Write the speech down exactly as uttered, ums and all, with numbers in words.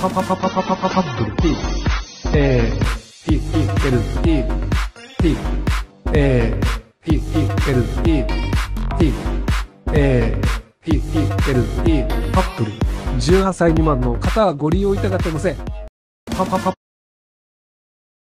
パパパパパパパパップル P A P P L E P A P P L E P A P P L E パップルじゅうはっさい未満の方はご利用いただけません。パパパ